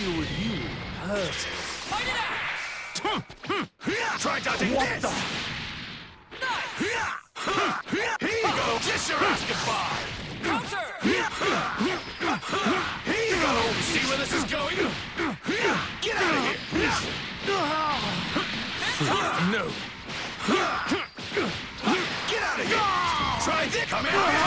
deal with you personally. Fight it out! Try dodging What this! the? Here you go! Kiss your ass goodbye! Counter! Here you go! See where this is going? Get out of here! No! Get out of here! Try this! Come here!